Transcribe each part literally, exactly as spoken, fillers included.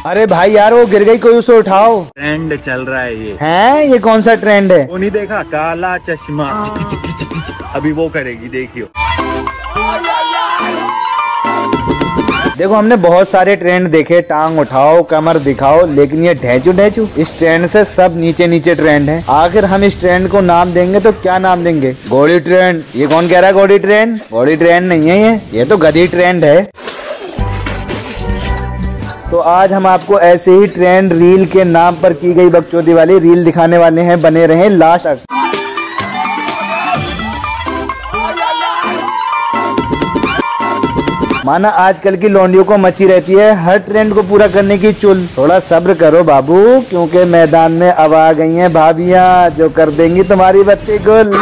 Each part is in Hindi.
अरे भाई यार वो गिर गई, कोई उसे उठाओ। ट्रेंड चल रहा है ये। हैं ये कौन सा ट्रेंड है? वो नहीं देखा, काला चश्मा। अभी वो करेगी, देखियो। देखो हमने बहुत सारे ट्रेंड देखे, टांग उठाओ, कमर दिखाओ, लेकिन ये ढेंचू ढेंचू, इस ट्रेंड से सब नीचे नीचे ट्रेंड है। आखिर हम इस ट्रेंड को नाम देंगे तो क्या नाम देंगे? घोड़ी ट्रेंड। ये कौन कह रहा है घोड़ी ट्रेंड? घोड़ी ट्रेंड नहीं है ये ये तो गधी ट्रेंड है। तो आज हम आपको ऐसे ही ट्रेंड रील के नाम पर की गई बकचोदी वाली रील दिखाने वाले हैं। बने रहें लास्ट तक। माना आजकल की लौंडियों को मची रहती है हर ट्रेंड को पूरा करने की चुल। थोड़ा सब्र करो बाबू, क्योंकि मैदान में अब आ गई हैं भाभियां जो कर देंगी तुम्हारी बत्ती गुल।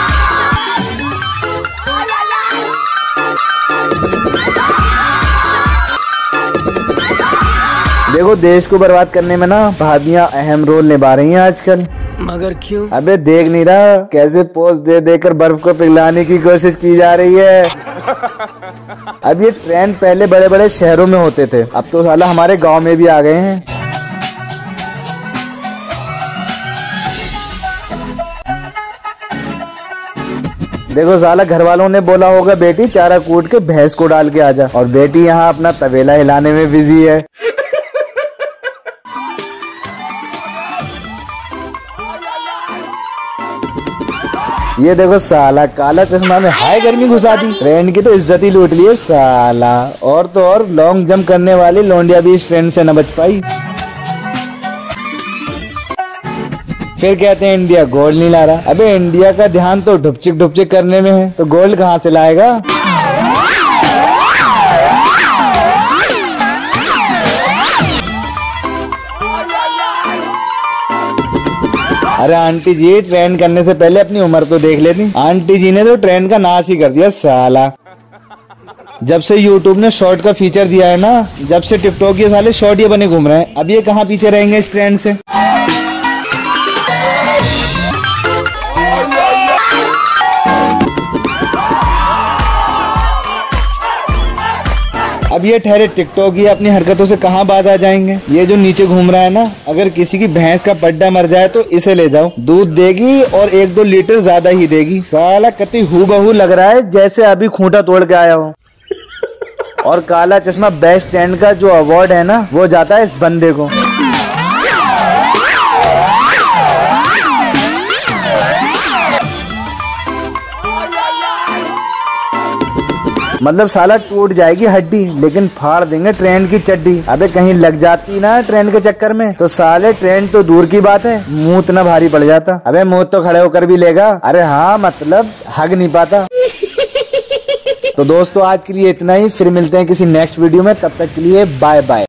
देखो देश को बर्बाद करने में ना भाभियां अहम रोल निभा रही हैं आजकल। मगर क्यों? अबे देख नहीं रहा कैसे पोज दे देकर बर्फ को पिघलाने की कोशिश की जा रही है। अब ये ट्रेंड पहले बड़े बड़े शहरों में होते थे, अब तो साला हमारे गांव में भी आ गए हैं। देखो साला घर वालों ने बोला होगा बेटी चारा कूट के भैंस को डाल के आजा, और बेटी यहाँ अपना तबेला हिलाने में बिजी है। ये देखो साला काला चश्मा में हाय गर्मी घुसा दी। ट्रेंड की तो इज्जत ही लूट ली है साला। और तो और लॉन्ग जंप करने वाली लौंडिया भी इस ट्रेंड से न बच पाई। फिर कहते हैं इंडिया गोल्ड नहीं ला रहा। अबे इंडिया का ध्यान तो ढुपचिक ढुपचिक करने में है, तो गोल्ड कहाँ से लाएगा? अरे आंटी जी ट्रेंड करने से पहले अपनी उम्र तो देख लेती। आंटी जी ने तो ट्रेंड का नाश ही कर दिया साला। जब से यूट्यूब ने शॉर्ट का फीचर दिया है ना, जब से टिकटॉक ये साले शॉर्ट ये बने घूम रहे हैं, अब ये कहाँ पीछे रहेंगे इस ट्रेंड से। अब ये ठहरे टिकटॉक ये अपनी हरकतों से कहाँ बाज आ जाएंगे। ये जो नीचे घूम रहा है ना, अगर किसी की भैंस का पड्डा मर जाए तो इसे ले जाओ, दूध देगी और एक दो लीटर ज्यादा ही देगी। साला कति हूबहू लग रहा है जैसे अभी खूंटा तोड़ के आया हो। और काला चश्मा बेस्ट ट्रेंड का जो अवार्ड है ना, वो जाता है इस बंदे को। मतलब साला टूट जाएगी हड्डी, लेकिन फाड़ देंगे ट्रेंड की चड्डी। अबे कहीं लग जाती ना ट्रेंड के चक्कर में तो साले ट्रेंड तो दूर की बात है, मुंह इतना भारी पड़ जाता। अबे मुंह तो खड़े होकर भी लेगा। अरे हाँ मतलब हग नहीं पाता। तो दोस्तों आज के लिए इतना ही, फिर मिलते हैं किसी नेक्स्ट वीडियो में, तब तक के लिए बाय बाय।